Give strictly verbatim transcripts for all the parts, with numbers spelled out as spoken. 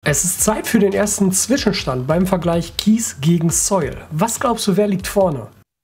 Es ist Zeit für den ersten Zwischenstand beim Vergleich Kies gegen Soil. Was glaubst du, wer liegt vorne?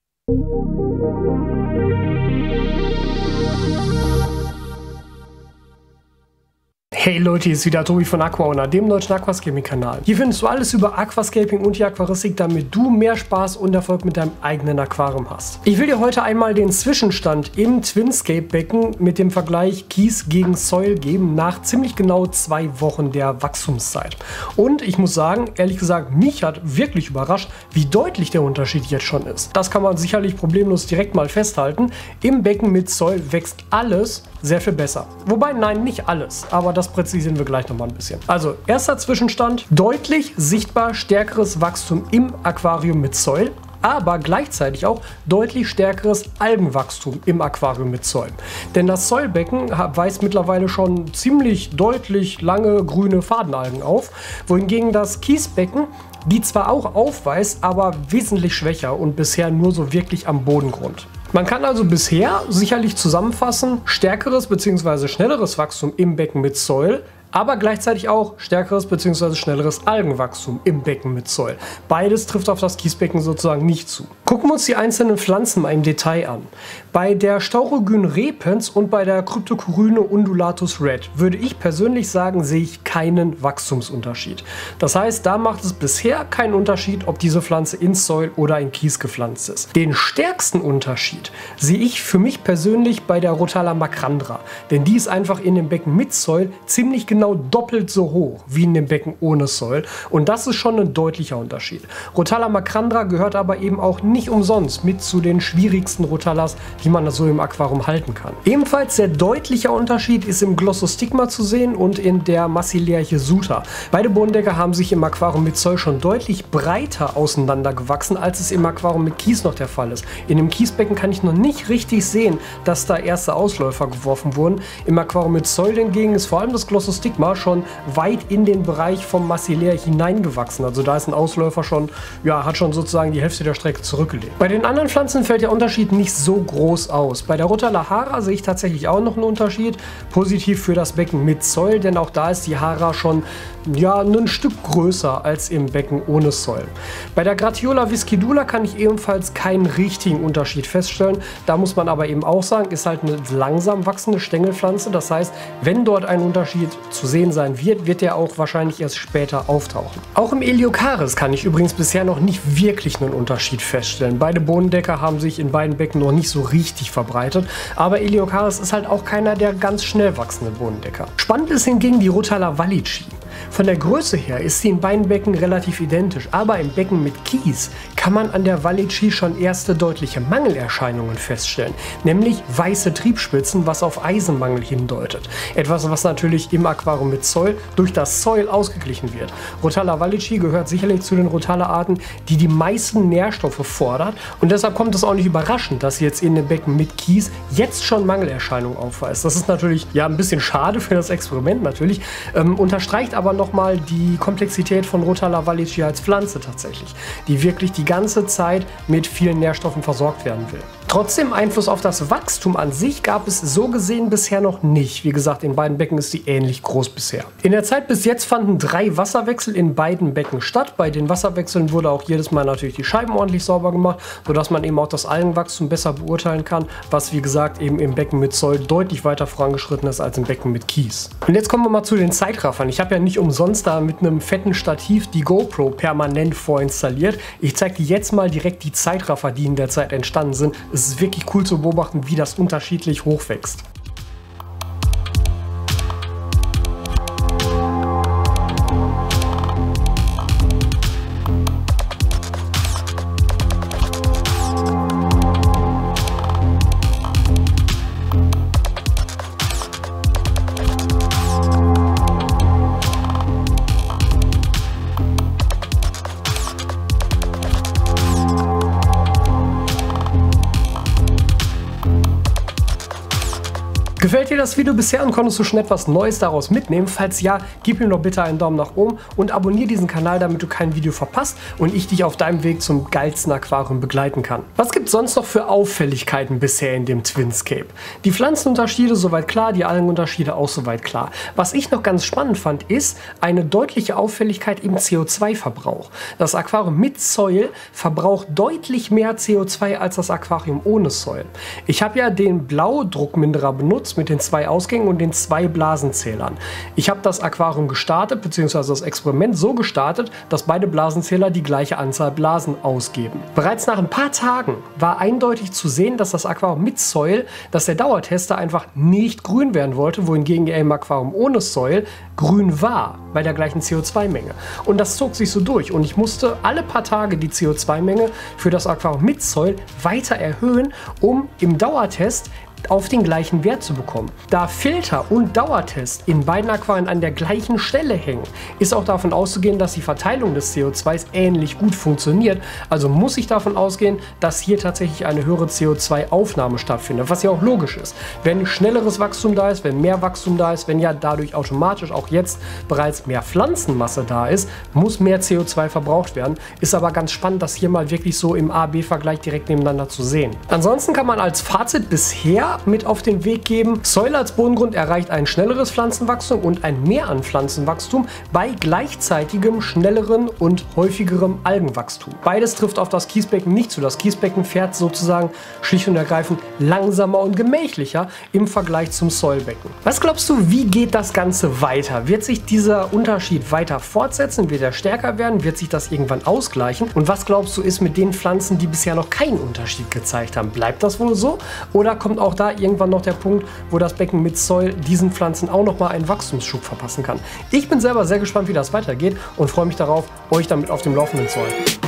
Hey Leute, hier ist wieder Tobi von AquaOwner, dem deutschen Aquascaping-Kanal. Hier findest du alles über Aquascaping und die Aquaristik, damit du mehr Spaß und Erfolg mit deinem eigenen Aquarium hast. Ich will dir heute einmal den Zwischenstand im Twinscape-Becken mit dem Vergleich Kies gegen Soil geben, nach ziemlich genau zwei Wochen der Wachstumszeit. Und ich muss sagen, ehrlich gesagt, mich hat wirklich überrascht, wie deutlich der Unterschied jetzt schon ist. Das kann man sicherlich problemlos direkt mal festhalten. Im Becken mit Soil wächst alles sehr viel besser. Wobei, nein, nicht alles, aber das präzisieren wir gleich noch mal ein bisschen. Also, erster Zwischenstand, deutlich sichtbar stärkeres Wachstum im Aquarium mit Soil, aber gleichzeitig auch deutlich stärkeres Algenwachstum im Aquarium mit Soil. Denn das Soilbecken weist mittlerweile schon ziemlich deutlich lange grüne Fadenalgen auf, wohingegen das Kiesbecken die zwar auch aufweist, aber wesentlich schwächer und bisher nur so wirklich am Bodengrund. Man kann also bisher sicherlich zusammenfassen, stärkeres bzw. schnelleres Wachstum im Becken mit Soil, aber gleichzeitig auch stärkeres bzw. schnelleres Algenwachstum im Becken mit Soil. Beides trifft auf das Kiesbecken sozusagen nicht zu. Gucken wir uns die einzelnen Pflanzen mal im Detail an. Bei der Staurogyne repens und bei der Cryptocoryne undulatus red würde ich persönlich sagen, sehe ich keinen Wachstumsunterschied. Das heißt, da macht es bisher keinen Unterschied, ob diese Pflanze in Soil oder in Kies gepflanzt ist. Den stärksten Unterschied sehe ich für mich persönlich bei der Rotala macrandra, denn die ist einfach in dem Becken mit Soil ziemlich genau doppelt so hoch wie in dem Becken ohne Soil, und das ist schon ein deutlicher Unterschied. Rotala macrandra gehört aber eben auch nicht umsonst mit zu den schwierigsten Rotalas, die man so im Aquarium halten kann. Ebenfalls sehr deutlicher Unterschied ist im Glossostigma zu sehen und in der Massilerche suta. Beide Bodendecker haben sich im Aquarium mit Soil schon deutlich breiter auseinander gewachsen, als es im Aquarium mit Kies noch der Fall ist. In dem Kiesbecken kann ich noch nicht richtig sehen, dass da erste Ausläufer geworfen wurden. Im Aquarium mit Soil hingegen ist vor allem das Glossostigma schon weit in den Bereich vom Massilär hineingewachsen. Also da ist ein Ausläufer schon, ja, hat schon sozusagen die Hälfte der Strecke zurückgelegt. Bei den anderen Pflanzen fällt der Unterschied nicht so groß aus. Bei der Rotala hara sehe ich tatsächlich auch noch einen Unterschied. Positiv für das Becken mit Soil, denn auch da ist die Hara schon, ja, ein Stück größer als im Becken ohne Soil. Bei der Gratiola viscidula kann ich ebenfalls keinen richtigen Unterschied feststellen. Da muss man aber eben auch sagen, ist halt eine langsam wachsende Stängelpflanze. Das heißt, wenn dort ein Unterschied zu sehen sein wird, wird der auch wahrscheinlich erst später auftauchen. Auch im Eliocharis kann ich übrigens bisher noch nicht wirklich einen Unterschied feststellen. Beide Bodendecker haben sich in beiden Becken noch nicht so richtig verbreitet, aber Eliocharis ist halt auch keiner der ganz schnell wachsenden Bodendecker. Spannend ist hingegen die Rotala wallichi. Von der Größe her ist sie in beiden Becken relativ identisch, aber im Becken mit Kies kann man an der Wallichi schon erste deutliche Mangelerscheinungen feststellen, nämlich weiße Triebspitzen, was auf Eisenmangel hindeutet. Etwas, was natürlich im Aquarium mit Soil durch das Soil ausgeglichen wird. Rotala wallichi gehört sicherlich zu den Rotala-Arten, die die meisten Nährstoffe fordert, und deshalb kommt es auch nicht überraschend, dass sie jetzt in dem Becken mit Kies jetzt schon Mangelerscheinungen aufweist. Das ist natürlich ja ein bisschen schade für das Experiment natürlich, ähm, unterstreicht aber nochmal die Komplexität von Rotala wallichi als Pflanze tatsächlich, die wirklich die ganze Zeit mit vielen Nährstoffen versorgt werden will. Trotzdem Einfluss auf das Wachstum an sich gab es so gesehen bisher noch nicht. Wie gesagt, in beiden Becken ist sie ähnlich groß bisher. In der Zeit bis jetzt fanden drei Wasserwechsel in beiden Becken statt. Bei den Wasserwechseln wurde auch jedes Mal natürlich die Scheiben ordentlich sauber gemacht, sodass man eben auch das Algenwachstum besser beurteilen kann, was wie gesagt eben im Becken mit Soil deutlich weiter vorangeschritten ist als im Becken mit Kies. Und jetzt kommen wir mal zu den Zeitraffern. Ich habe ja nicht umsonst da mit einem fetten Stativ die GoPro permanent vorinstalliert. Ich zeige dir jetzt mal direkt die Zeitraffer, die in der Zeit entstanden sind. Es ist wirklich cool zu beobachten, wie das unterschiedlich hochwächst. Gefällt dir das Video bisher und konntest du schon etwas Neues daraus mitnehmen? Falls ja, gib ihm doch bitte einen Daumen nach oben und abonniere diesen Kanal, damit du kein Video verpasst und ich dich auf deinem Weg zum geilsten Aquarium begleiten kann. Was gibt es sonst noch für Auffälligkeiten bisher in dem Twinscape? Die Pflanzenunterschiede soweit klar, die Algenunterschiede auch soweit klar. Was ich noch ganz spannend fand, ist eine deutliche Auffälligkeit im C O zwei Verbrauch. Das Aquarium mit Soil verbraucht deutlich mehr C O zwei als das Aquarium ohne Soil. Ich habe ja den Blaudruckminderer benutzt mit den zwei Ausgängen und den zwei Blasenzählern. Ich habe das Aquarium gestartet, beziehungsweise das Experiment so gestartet, dass beide Blasenzähler die gleiche Anzahl Blasen ausgeben. Bereits nach ein paar Tagen war eindeutig zu sehen, dass das Aquarium mit Soil, dass der Dauertester einfach nicht grün werden wollte, wohingegen er im Aquarium ohne Soil grün war, bei der gleichen C O zwei Menge. Und das zog sich so durch und ich musste alle paar Tage die C O zwei Menge für das Aquarium mit Soil weiter erhöhen, um im Dauertest auf den gleichen Wert zu bekommen. Da Filter und Dauertest in beiden Aquarien an der gleichen Stelle hängen, ist auch davon auszugehen, dass die Verteilung des C O zwei ähnlich gut funktioniert. Also muss ich davon ausgehen, dass hier tatsächlich eine höhere C O zwei Aufnahme stattfindet, was ja auch logisch ist. Wenn schnelleres Wachstum da ist, wenn mehr Wachstum da ist, wenn ja dadurch automatisch auch jetzt bereits mehr Pflanzenmasse da ist, muss mehr C O zwei verbraucht werden. Ist aber ganz spannend, das hier mal wirklich so im A B Vergleich direkt nebeneinander zu sehen. Ansonsten kann man als Fazit bisher mit auf den Weg geben: Soil als Bodengrund erreicht ein schnelleres Pflanzenwachstum und ein Mehr an Pflanzenwachstum bei gleichzeitigem, schnelleren und häufigerem Algenwachstum. Beides trifft auf das Kiesbecken nicht zu. Das Kiesbecken fährt sozusagen schlicht und ergreifend langsamer und gemächlicher im Vergleich zum Soilbecken. Was glaubst du, wie geht das Ganze weiter? Wird sich dieser Unterschied weiter fortsetzen? Wird er stärker werden? Wird sich das irgendwann ausgleichen? Und was glaubst du ist mit den Pflanzen, die bisher noch keinen Unterschied gezeigt haben? Bleibt das wohl so? Oder kommt auch da irgendwann noch der Punkt, wo das Becken mit Soil diesen Pflanzen auch noch mal einen Wachstumsschub verpassen kann? Ich bin selber sehr gespannt, wie das weitergeht und freue mich darauf, euch damit auf dem Laufenden zu halten.